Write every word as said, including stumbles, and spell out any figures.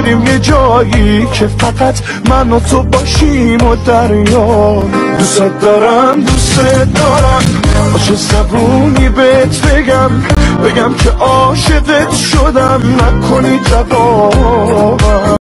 بریم یه جایی که فقط من و تو باشیم و دریا. دوست دارم دوست دارم با چه زبونی بهت بگم بگم که عاشقت شدم نکنی جوابم.